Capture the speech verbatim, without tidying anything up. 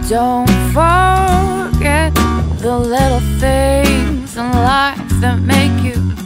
Don't forget the little things in life that make you